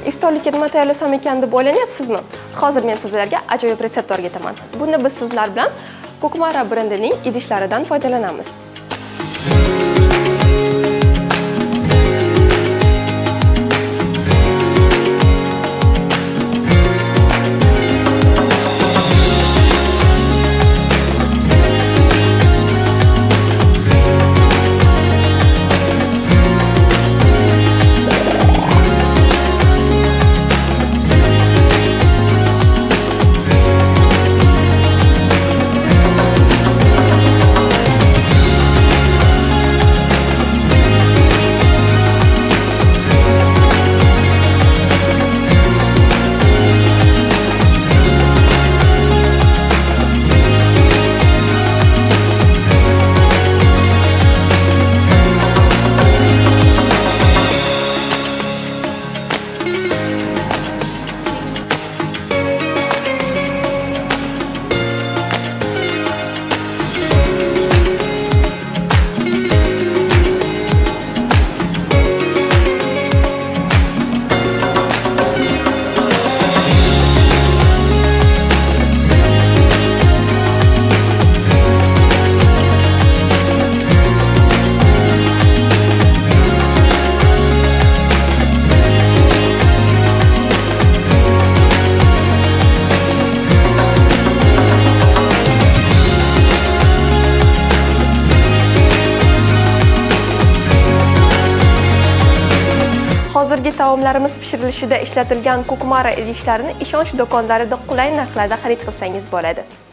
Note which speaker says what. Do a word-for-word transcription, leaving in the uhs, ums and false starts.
Speaker 1: Iftorlikka nima tayyorlasam ekan deb o'ylanyapsizmi? Hozir men sizlarga ajoyib retsept o'rgataman. Bunda biz sizlar bilan Kukmara brendining idishlaridan foydalanamiz. Hozirgi taomlarimiz pishirilishida ishlatilgan Kukmara idishlarini ishonch do'konlarida qulay narxlarda xarid qilsangiz bo'ladi.